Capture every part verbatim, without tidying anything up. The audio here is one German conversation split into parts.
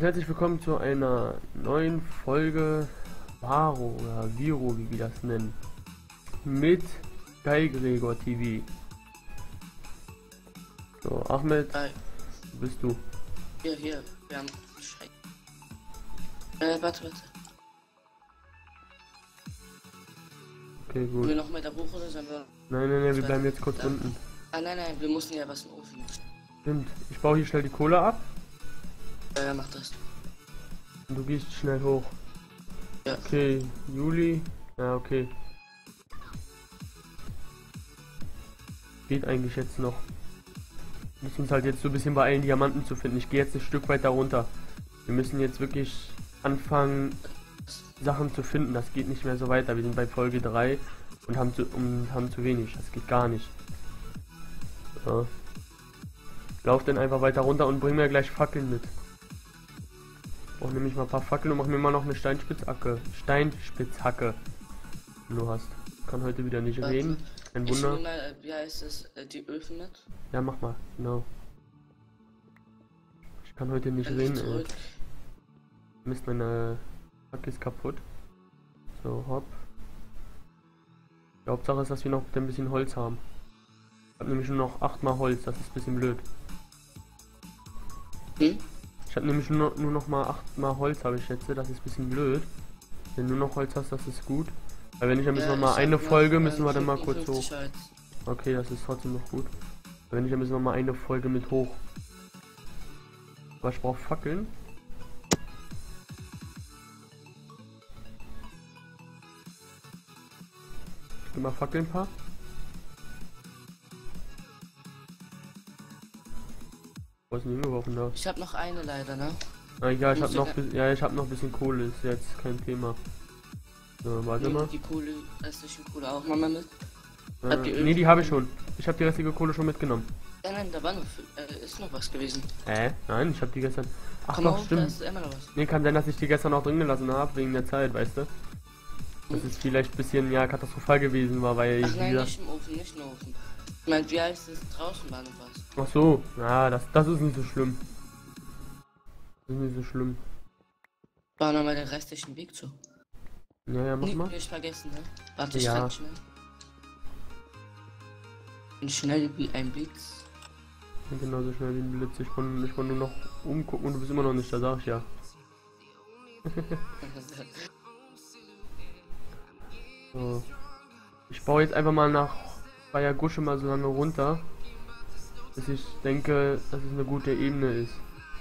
und herzlich willkommen zu einer neuen Folge Varo oder Viro, wie wir das nennen, mit Sky Gregor T V. So, Ahmed, Hi. wo bist du? Hier, hier, wir haben Scheiße. Äh, warte, warte. Okay, Wollen wir gut. noch mal da hoch oder sollen wir... Nein, nein, nein, wir bleiben jetzt kurz Da. unten. Ah, nein, nein, wir mussten ja was in den Ofen. Stimmt, ich baue hier schnell die Kohle ab Ja, ja, mach das. und du gehst schnell hoch. Ja. Okay, Juli, ja, okay. Geht eigentlich jetzt noch. Wir müssen uns halt jetzt so ein bisschen beeilen, Diamanten zu finden. Ich gehe jetzt ein Stück weiter runter. Wir müssen jetzt wirklich anfangen, Sachen zu finden. Das geht nicht mehr so weiter. Wir sind bei Folge drei und haben zu, und haben zu wenig. Das geht gar nicht. Ja. Lauf dann einfach weiter runter und bring mir gleich Fackeln mit. Brauch nämlich mal ein paar Fackeln und mach mir mal noch eine Steinspitzhacke. Steinspitzhacke. Wenn du hast. Kann heute wieder nicht Warte. reden. Ein Ich Wunder. nehme mal, äh, wie heißt es, äh, die Öfen mit. Ja, mach mal. Genau. Ich kann heute nicht Dann geh reden. Ey. zurück. Mist, meine Hacke ist kaputt. So, hopp. Die Hauptsache ist, dass wir noch ein bisschen Holz haben. Ich habe nämlich nur noch achtmal Holz, das ist ein bisschen blöd. Hm? Ich habe nämlich nur, nur noch mal achtmal Holz, habe ich jetzt, das ist ein bisschen blöd. Wenn du noch Holz hast, das ist gut. Weil wenn nicht, dann müssen Ja, wir mal ich eine hab noch, Folge, äh, müssen wir dann mal kurz hoch. fünfundfünfzig Holz. Okay, das ist trotzdem noch gut. Wenn nicht, dann müssen wir mal eine Folge mit hoch. Aber ich brauche Fackeln. Ich geh mal Fackeln ein paar. Wo ist denn hingeworfen da? Ich habe noch eine leider, ne? Ah, ja, ich Muss habe noch, ja- bis- ja, ich habe noch ein bisschen Kohle, ist jetzt kein Thema. So, warte Nimm mal. die Kohle, restlichen Kohle auch mal mit. Äh, Hat die nee, die Öl- habe ich schon. Ich habe die restliche Kohle schon mitgenommen. Ja, nein, da war noch, äh, ist noch was gewesen. Äh, nein, ich habe die gestern. Ach Komm doch, auf, da stimmt. ist immer noch was. Nee, kann sein, dass ich die gestern auch drin gelassen habe, wegen der Zeit, weißt du? Das ist vielleicht ein bisschen, ja, katastrophal gewesen war, weil Ach ich, wie nein, gesagt- nicht im Ofen, nicht im Ofen. Ich mein, wie heißt es? Draußen war noch was. Ach so, ja, das, das ist nicht so schlimm. Das ist nicht so schlimm. Bau nochmal den restlichen Weg zu. Ja, ja, mach Nee, mal. nicht vergessen, ne? Warte, ich Ja. kann schnell. Bin schnell wie ein Blitz. Ich bin genauso schnell wie ein Blitz. Ich wollte ich wollt nur noch umgucken und du bist immer noch nicht da, sag ich ja. So. Ich baue jetzt einfach mal nach Bayagusche mal so lange runter, bis ich denke, dass es eine gute Ebene ist.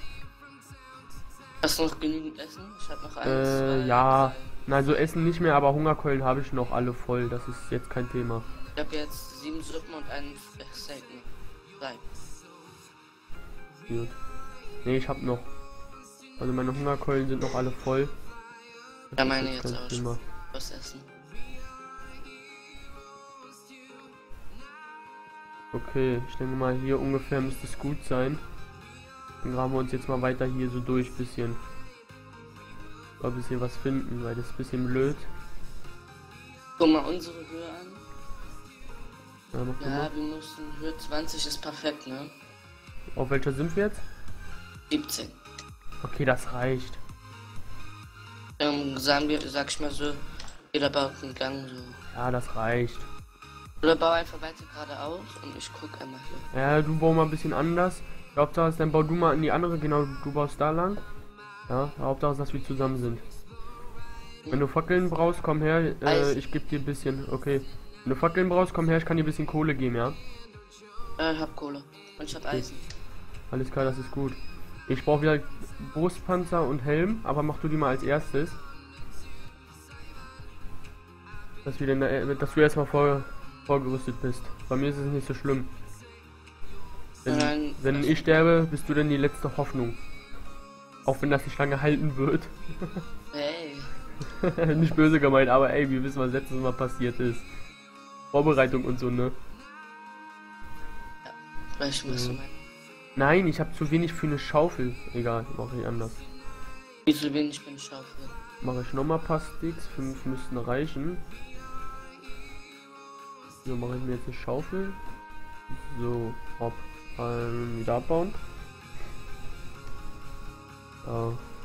Hast du noch genügend Essen? Ich hab noch eins. Äh, zwei, ja. drei. Also Essen nicht mehr, aber Hungerkeulen habe ich noch alle voll. Das ist jetzt kein Thema. Ich hab jetzt sieben Suppen und einen Steak. Ne? Drei. Gut. Nee, ich habe noch. Also meine Hungerkeulen sind noch alle voll. Das Ja, ist meine jetzt jetzt kein auch Thema. Was essen? Okay, ich denke mal hier ungefähr müsste es gut sein. Dann graben wir uns jetzt mal weiter hier so durch bisschen. Ein bisschen was finden, weil das ist ein bisschen blöd. Guck mal unsere Höhe an. Ja, mach du Ja, mal. wir müssen Höhe zwanzig ist perfekt, ne? Auf welcher sind wir jetzt? siebzehn. Okay, das reicht. Ähm, sagen wir, sag ich mal so, jeder baut einen Gang so. Ja, das reicht. Oder bau einfach weiter geradeaus und ich guck einmal hier. Ja, du bau mal ein bisschen anders. Die Hauptsache ist, dann bau du mal in die andere, genau, du baust da lang. Ja, die Hauptsache ist, dass wir zusammen sind. Wenn du Fackeln brauchst, komm her, äh, Eisen. ich geb dir ein bisschen, okay. Wenn du Fackeln brauchst, komm her, ich kann dir ein bisschen Kohle geben, ja? Äh, ich hab Kohle. Und ich hab Eisen. Alles klar, das ist gut. Ich brauche wieder Brustpanzer und Helm, aber mach du die mal als erstes. Dass, wir denn, äh, dass du erstmal vor, vorgerüstet bist. Bei mir ist es nicht so schlimm. Wenn, Nein, wenn also- ich sterbe, bist du dann die letzte Hoffnung. Auch wenn das nicht lange halten wird. Hey. Nicht böse gemeint, aber ey, wir wissen, was letztes Mal passiert ist. Vorbereitung und so, ne? Weißt du, was du Mhm. meinst? Nein, ich habe zu wenig für eine Schaufel. Egal, mache ich anders. Wie so wenig bin ich Schaufel. Mache ich nochmal ein paar Sticks, fünf müssten reichen. So, mache ich mir jetzt eine Schaufel. So, hopp, ähm, wieder abbauen. So,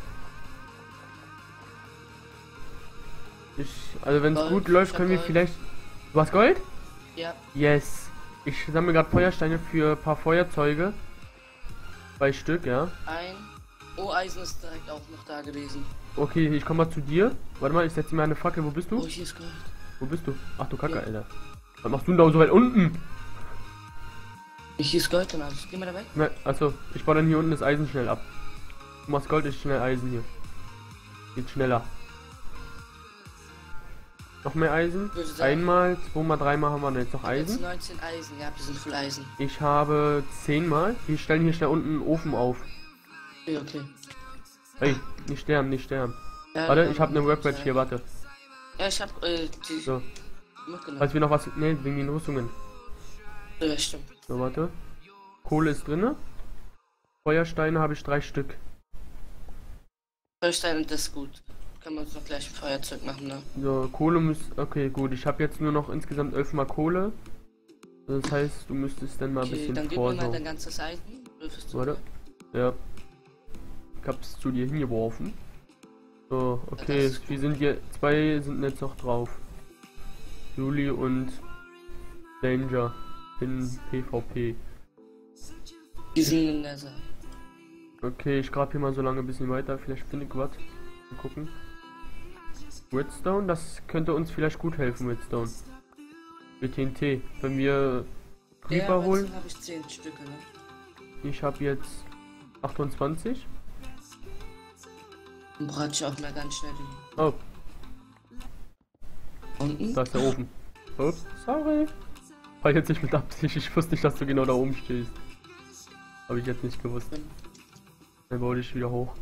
Ich, also wenn es Gold, gut läuft, können wir Gold. vielleicht... Du hast Gold? Ja, Yes. Ich sammle gerade Feuersteine für ein paar Feuerzeuge. Zwei Stück, ja. ein. Oh, Eisen ist direkt auch noch da gewesen. Okay, ich komme mal zu dir. Warte mal, ich setze mir eine Fackel. Wo bist Oh, du? hier ist Gold. Wo bist du? Ach du Kacke, Ja. Alter. Was machst du denn da so weit unten? Hier ist Gold und alles. Geh mal da weg. Na, achso, ich baue dann hier unten das Eisen schnell ab. Du machst Gold, ich schnell Eisen hier. Geht schneller. Noch mehr Eisen? Würde sagen- Einmal, zweimal, dreimal haben wir jetzt noch Jetzt Eisen. neunzehn Eisen. Ja, wir sind voll Eisen. Ich habe zehnmal. Wir stellen hier schnell unten einen Ofen auf. Okay, okay. Hey, nicht sterben, nicht sterben. Ja, Warte, ja, ich habe eine ja. Workbench hier, warte. Ja, ich hab äh, die So, mitgenommen. falls wir noch was... Ne, wegen den Rüstungen. Ja, stimmt. So, warte. Kohle ist drinne. Feuersteine habe ich drei Stück. Feuerstein, das ist gut. Können wir uns noch gleich ein Feuerzeug machen, ne? So, Kohle muss... Okay, gut. Ich habe jetzt nur noch insgesamt elf mal Kohle. Das heißt, du müsstest dann mal ein Okay, bisschen dann gib mir mal vorsorgen. dein ganzes Eisen. Würfelst du? Warte. Ja. Ich hab's zu dir hingeworfen. So, okay. ist Wir sind hier... Zwei sind jetzt noch drauf. Juli und Danger in PvP. Die sind in der Sache. Okay, ich grab hier mal so lange ein bisschen weiter. Vielleicht finde ich was. Mal gucken. Redstone, das könnte uns vielleicht gut helfen, Redstone. Für T N T. Wenn wir Creeper Ja, holen. habe ich zehn Stücke, ne? Ich habe jetzt achtundzwanzig. Dann brate ich auch mal ganz schnell die Oh, unten. da ist der Ofen. Ups, sorry. War jetzt nicht mit Absicht. Ich wusste nicht, dass du genau da oben stehst. Habe ich jetzt nicht gewusst. Dann baue ich wieder hoch.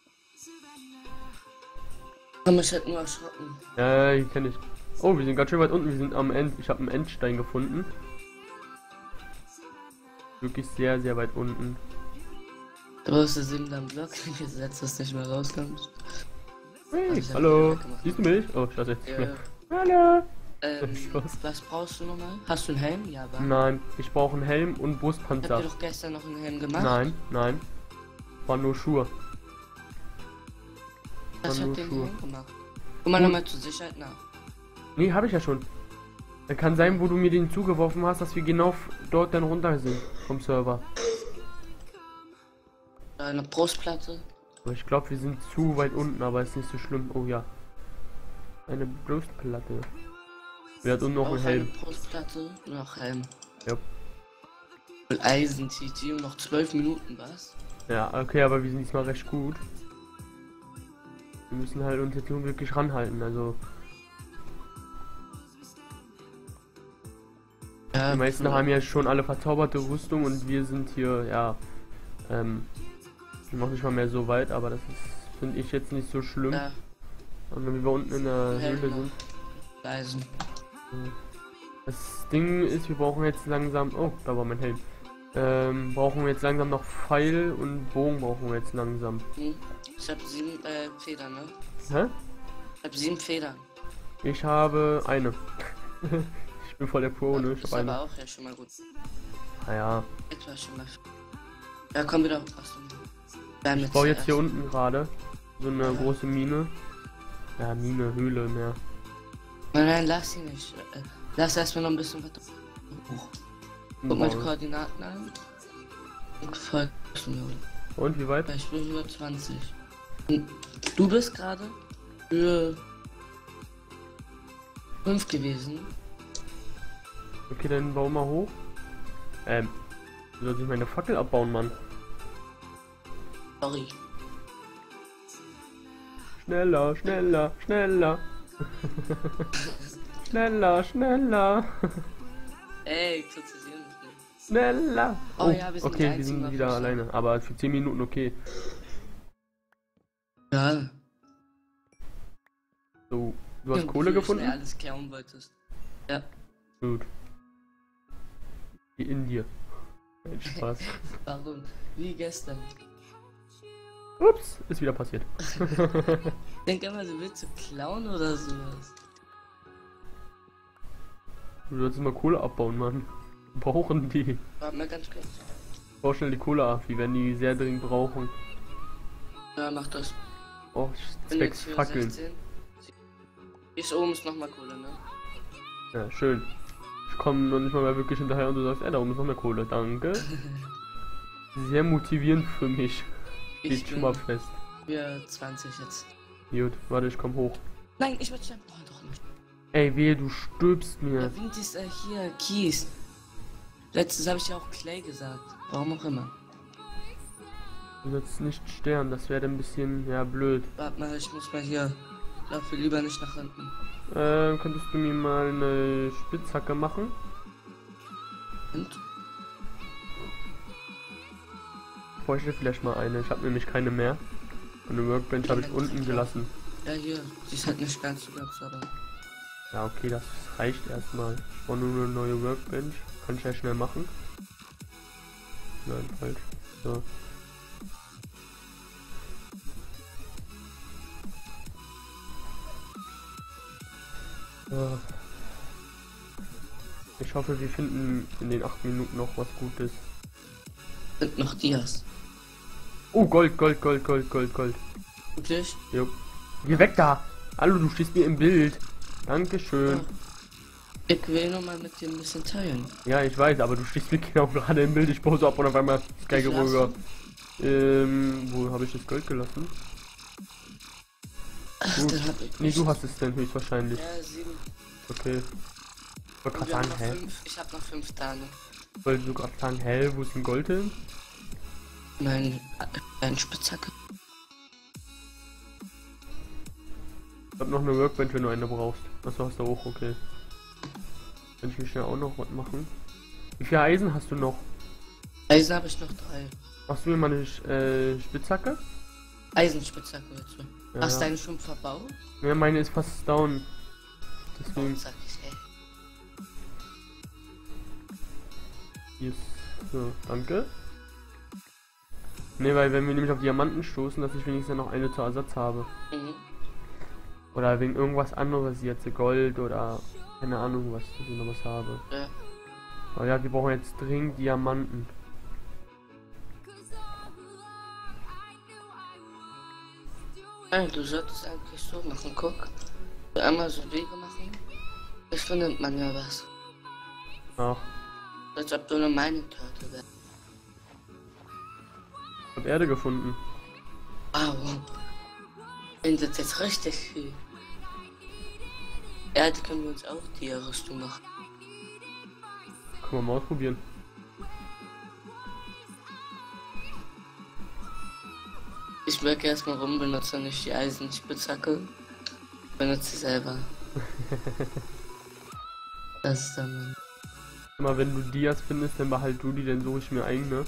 Kann mich halt nur erschrocken. Ja, die kenne ich. Oh, wir sind ganz schön weit unten. Wir sind am End. Ich habe einen Endstein gefunden. Wirklich sehr, sehr weit unten. Du hast das in deinem Block gesetzt, dass du nicht mehr rauskommst. Hey, Also ich hab hallo. den weggemacht. Siehst du mich? Oh, ich weiß jetzt nicht Ja. mehr. Hallo. Ähm, Spaß. was brauchst du nochmal? Hast du einen Helm? Ja, aber. Nein, ich brauche einen Helm und Habt Brustpanzer. ihr doch gestern noch einen Helm gemacht? Nein, nein. War nur Schuhe. Das war hat nur den Schuhe. Helm gemacht. Guck mal Gut. nochmal zur Sicherheit nach. Nee, habe ich ja schon. Da kann sein, wo du mir den zugeworfen hast, dass wir genau f- dort dann runter sind vom Server. Eine Brustplatte. Aber ich glaube, wir sind zu weit unten, aber ist nicht so schlimm. Oh ja. Eine Brustplatte. Wer hat unten noch Auch einen eine Helm? Brustplatte. Noch Helm. Ja. Mit Eisen T T und noch zwölf Minuten, was? Ja, okay, aber wir sind diesmal recht gut. Wir müssen halt uns jetzt nur wirklich ranhalten, also Ja, die meisten haben ja schon alle verzauberte Rüstung und wir sind hier, ja, ähm, noch nicht mal mehr so weit, aber das ist, finde ich jetzt nicht so schlimm. Ja, Und wenn wir unten in der Helm Höhle noch. sind. Eisen. Das Ding ist, wir brauchen jetzt langsam, oh, da war mein Helm. Ähm, brauchen wir jetzt langsam noch Pfeil und Bogen brauchen wir jetzt langsam. Hm. Ich hab sieben äh, Federn, ne? Hä? Ich hab sieben Federn. Ich habe eine. Ich bin voll der Pro, ne? Ich ist habe aber eine. auch ja schon mal gut. Naja, Etwas schon mal. Ja, komm wieder. Achso. Wir haben ich baue jetzt hier zuerst- unten gerade so eine Ja. große Mine. Ja, Mine, Höhle mehr. Nein, nein, lass sie nicht. Äh, Lass erstmal noch ein bisschen weiter hoch. Guck mal die Koordinaten an. Und folgst du mir, oder? Und wie weit? Ich bin über zwanzig. Und du bist gerade für fünf gewesen. Okay, dann bau mal hoch. Ähm, wie soll ich meine Fackel abbauen, Mann? Sorry. Schneller, schneller, schneller. Schneller, schneller. Ey, kritisieren mich nicht. Schneller. Oh ja, wir sind die okay, wir einzigen sind auf wieder dem alleine. Aber für zehn Minuten okay. Ja. So, du hast Ja, Kohle wie du gefunden? schnell alles klauen wolltest. Ja. Gut. Wie in dir. Nein, Spaß. Warum? Wie gestern. Ups, ist wieder passiert. Denk immer, du willst du klauen oder sowas. Du sollst mal Kohle abbauen, Mann. Wir brauchen die. Warte mal ganz kurz. Bau schnell die Kohle ab, wir werden die sehr dringend brauchen. Ja, mach das. Oh, Bin zwecks jetzt für Fackeln. sechzehn. Ist oben ist nochmal Kohle, ne? Ja, schön. Ich komme noch nicht mal mehr wirklich hinterher und du sagst, ey, da oben ist noch mehr Kohle. Danke. Sehr motivierend für mich. Ich Steht schon mal fest. Wir zwanzig jetzt. Gut, warte, ich komm hoch. Nein, ich werde sterben. Oh, doch nicht. Ey, wehe, du stirbst mir. Der Wind ist äh, hier, Kies. Letztens habe ich ja auch Clay gesagt. Warum auch immer. Du sollst nicht sterben, das wäre ein bisschen, ja, blöd. Warte mal, ich muss mal hier. Laufe lieber nicht nach hinten. Ähm, könntest du mir mal eine Spitzhacke machen? Und? Ich bräuchte vielleicht mal eine, ich habe nämlich keine mehr. Und eine Workbench habe ich unten gelassen. Ja, hier. Die ist halt nicht ganz so ganz, aber. Ja, okay, das reicht erstmal. Ich brauche nur eine neue Workbench. Kann ich ja schnell machen. Nein, falsch. So. Ja. Ich hoffe, wir finden in den acht Minuten noch was Gutes. Sind noch Dias. Oh, Gold, Gold, Gold, Gold, Gold, Gold. Wirklich? Jo. Geh weg da! Hallo, du stehst mir im Bild. Dankeschön. Ja. Ich will nur mal mit dir ein bisschen teilen. Ja, ich weiß, aber du stehst mir genau gerade im Bild. Ich baue so ab und auf einmal das geile rüber. Ähm, wo habe ich das Gold gelassen? Ach, Du, dann hab ich nee, du hast es denn höchstwahrscheinlich. Ja, sieben. Okay. Ich wollte gerade Wir haben sagen, noch hä? fünf. Ich hab noch fünf Tage. Ich wollte so gerade sagen, hä, wo ist denn Gold hin? Mein, ein Spitzhacke. Ich hab noch eine Workbench, wenn du eine brauchst. Achso, hast du auch, okay. Kann ich mir schnell auch noch was machen? Wie viel Eisen hast du noch? Eisen habe ich noch drei. Machst du mir mal eine äh, Spitzhacke? Eisenspitzhacke jetzt. Ja. Hast du deine schon verbaut? Ja, meine ist fast down. Deswegen. Sag ich, ey. Yes. So, danke. Ne, weil wenn wir nämlich auf Diamanten stoßen, dass ich wenigstens noch eine zur Ersatz habe. Mhm. Oder wegen irgendwas anderes, jetzt Gold oder keine Ahnung was, dass ich noch was habe. Ja. Aber ja, wir brauchen jetzt dringend Diamanten. Nein, du solltest eigentlich so machen, guck. So einmal so Wege machen. Das findet man ja was. Ach, Als ob du eine Mining-Karte wärst. ich hab Erde gefunden. Wow. Findet jetzt richtig viel. Erde können wir uns auch die Rüstung machen. Können wir mal ausprobieren. Ich merke erstmal rum, benutze nicht die Eisenspitzhacke. Benutze sie selber. Das ist dann. Immer wenn du Dias findest, dann behalt du die, dann suche ich mir eigene.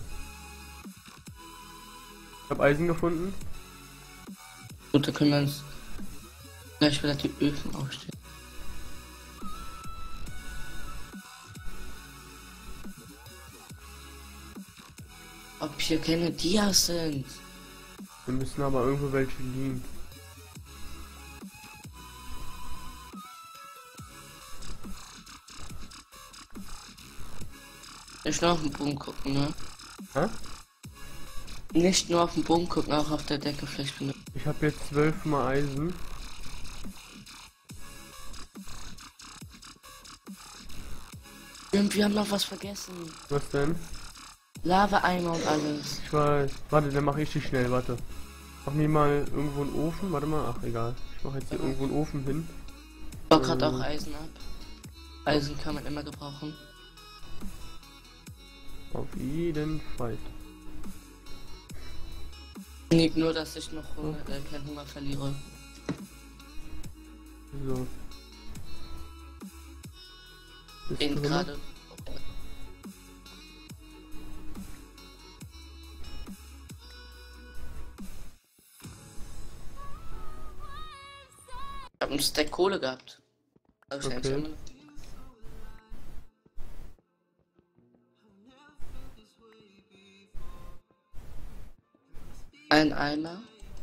Ich hab Eisen gefunden. Gut, da können wir uns gleich wieder die Öfen aufstellen. Ob hier keine Dias sind? Wir müssen aber irgendwo welche liegen. Nicht nur auf den Boden gucken, ne? Hä? Nicht nur auf den Boden gucken, auch auf der Decke vielleicht benutzen. Ich habe jetzt zwölf mal Eisen. Und wir haben noch was vergessen. Was denn? Lava-Eimer und alles. Ich weiß. Warte, dann mache ich die schnell, warte. Mach mir mal irgendwo einen Ofen. Warte mal, ach egal. Ich mache jetzt hier irgendwo einen Ofen hin. Ich baue gerade Ähm. auch Eisen ab. Eisen kann man immer gebrauchen. Auf jeden Fall. Nicht nur, dass ich noch Hunger, äh, keinen Hunger verliere. So. Bist Bin du drin? gerade. Ich hab einen Stack Kohle gehabt. Hab ich Okay. eigentlich immer noch. Ein Eimer.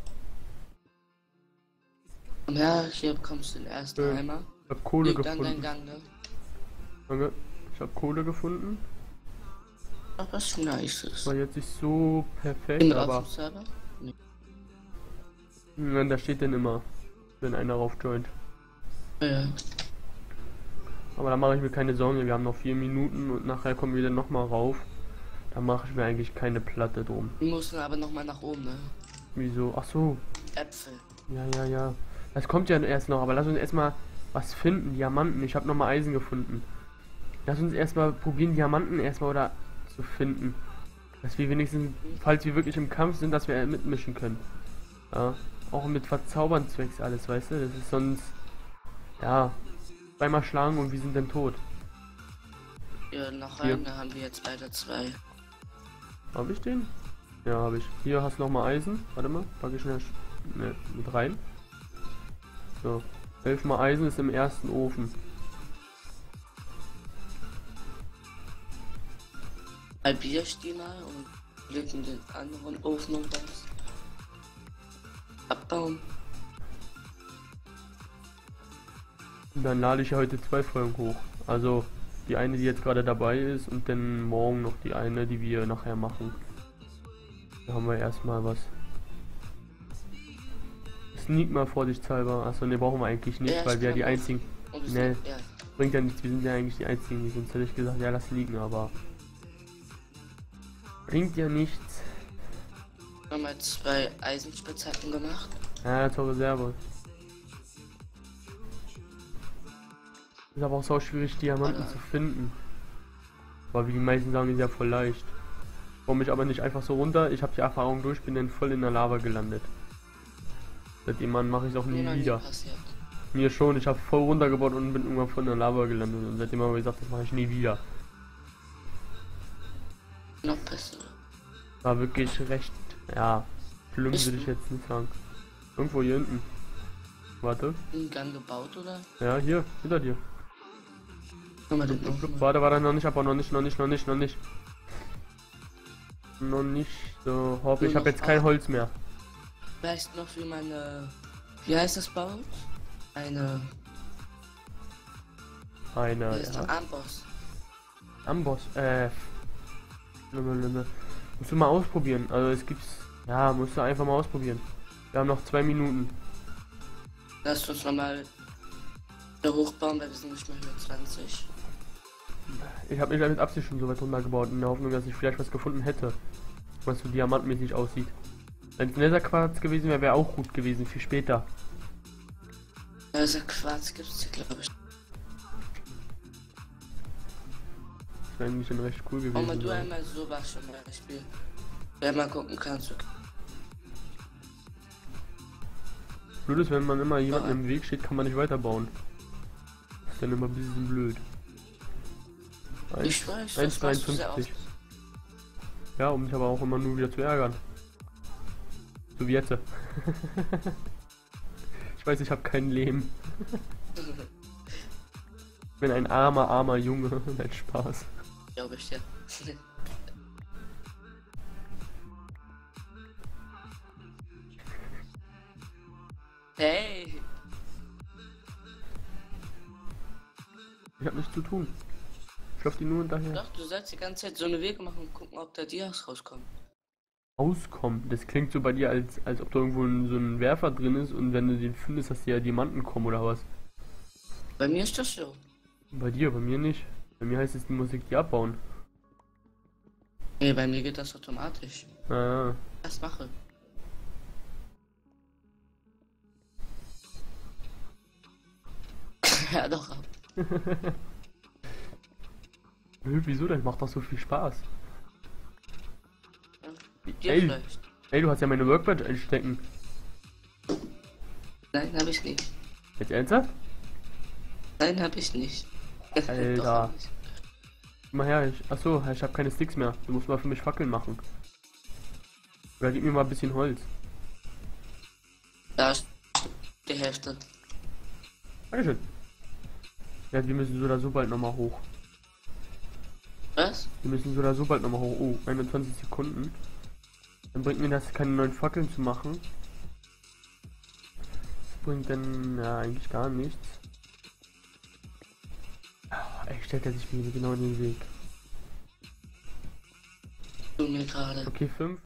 Ja, hier bekommst du den ersten Ja. Eimer. Ich hab Kohle Leg dann deinen gefunden. Gang, ne? Danke. Ich hab Kohle gefunden. Ach, was Nices. War jetzt nicht so perfekt, Bin auf aber dem Server? Nee. Hm, da steht denn immer, wenn einer rauf joint. Ja. Aber da mache ich mir keine Sorgen, wir haben noch vier Minuten und nachher kommen wir dann nochmal rauf. Da mache ich mir eigentlich keine Platte drum. Wir mussten aber nochmal nach oben, ne? Wieso? Ach so. Äpfel. Ja, ja, ja. Das kommt ja erst noch, aber lass uns erstmal was finden. Diamanten. Ich habe nochmal Eisen gefunden. Lass uns erstmal probieren, Diamanten erstmal oder zu finden. Dass wir wenigstens, falls wir wirklich im Kampf sind, dass wir mitmischen können. Ja. Auch mit Verzaubern zwecks alles, weißt du? Das ist sonst. Ja. Zweimal schlagen und wir sind dann tot. Ja, noch Hier. einen, da haben wir jetzt beide zwei. Habe ich den? Ja, habe ich. Hier hast du nochmal Eisen. Warte mal, packe ich schnell ne, mit rein. So. Elfmal Eisen ist im ersten Ofen. Halbier ich die mal und legen den anderen Ofen und das abbauen. Und dann lade ich ja heute zwei Folgen hoch. Also die eine, die jetzt gerade dabei ist und dann morgen noch die eine, die wir nachher machen. Da haben wir erstmal was. Sneak mal vorsichtshalber. Achso, ne, brauchen wir eigentlich nicht, Ja, weil wir ja die kann einzigen. Und Ne, ja. bringt ja nichts, wir sind ja eigentlich die einzigen, die sonst hätte ich gesagt, ja, lass liegen, aber. Bringt ja nichts. Haben wir zwei Eisenspitzhacken gemacht. Ja, zur Reserve. Ist aber auch so schwierig, Diamanten Alter. zu finden. Aber wie die meisten sagen, ist ja voll leicht. Komme ich aber nicht einfach so runter. Ich habe die Erfahrung durch, bin dann voll in der Lava gelandet. Seitdem mache ich es auch nie Mir noch nie wieder. passiert. Mir schon, ich habe voll runtergebaut und bin irgendwann voll in der Lava gelandet. Und seitdem habe ich gesagt, das mache ich nie wieder. Noch besser. War wirklich recht, ja, schlimm Ist würde ich du? jetzt nicht sagen. Irgendwo hier hinten. Warte. Einen Gang gebaut, oder? Ja, hier, hinter dir. Haben wir den noch mal? Warte, warte, noch nicht, aber noch nicht, noch nicht, noch nicht, noch nicht. Noch nicht. So, hopp, Nur ich habe noch jetzt kein acht. Holz mehr. Weißt du noch, wie meine. Wie heißt das baut? Eine. Eine, Wie ist ja. der Amboss? Amboss, äh. Lümme, Lümme. Musst du mal ausprobieren. Also es gibt's. Ja, musst du einfach mal ausprobieren. Wir haben noch zwei Minuten. Lass uns nochmal wieder hochbauen, weil wir sind nicht mehr Höhe zwanzig. Ich habe mich mit Absicht schon so weit runtergebaut, in der Hoffnung, dass ich vielleicht was gefunden hätte. Was so diamantmäßig aussieht. Wenn es Netherquarz gewesen wäre, wäre auch gut gewesen, viel später. Also Quarz gibt's hier, glaube ich. Das wäre eigentlich dann recht cool gewesen. Und wenn du ja. einmal so was zum Beispiel. Wenn man gucken kannst, okay. Blöd ist, wenn man immer jemanden Ja. im Weg steht, kann man nicht weiterbauen. Das ist dann immer ein bisschen blöd. Ich weiß, eins das machst du sehr dreiundfünfzig. oft. Ja, um mich aber auch immer nur wieder zu ärgern. So wie jetzt. Ich weiß, ich habe kein Leben. Ich bin ein armer, armer Junge. Nein, Spaß. Glaube ich, ja. Hey! Ich habe nichts zu tun. Ich laufe die nur hinterher. Doch, du sollst die ganze Zeit so eine Wege machen und gucken, ob da Dias rauskommen. Rauskommen. Das klingt so bei dir, als, als ob da irgendwo ein, so ein Werfer drin ist und wenn du den findest, dass die ja Diamanten kommen oder was. Bei mir ist das so. Bei dir, bei mir nicht. Bei mir heißt es, die Musik die abbauen. Nee, bei mir geht das automatisch. Ah, Das mache. Ja, doch. wieso denn? Macht doch so viel Spaß. Ja. Dir Ey. vielleicht. Ey, du hast ja meine Workbench einstecken. Nein, habe ich nicht. Jetzt ernsthaft? Nein, habe ich nicht. Alter. Doch, hab ich. Gib mal her, ich. Achso, ich habe keine Sticks mehr. Du musst mal für mich Fackeln machen. Oder gib mir mal ein bisschen Holz. Da ist die Hälfte. Dankeschön. Ja, wir müssen so oder so bald nochmal hoch. Was? Wir müssen so oder so bald nochmal hoch. Oh, einundzwanzig Sekunden. Dann bringt mir das keine neuen Fackeln zu machen. Das bringt dann ja eigentlich gar nichts. Ah, ey, stellt er sich mir genau in den Weg. Du mir gerade. Okay, fünf.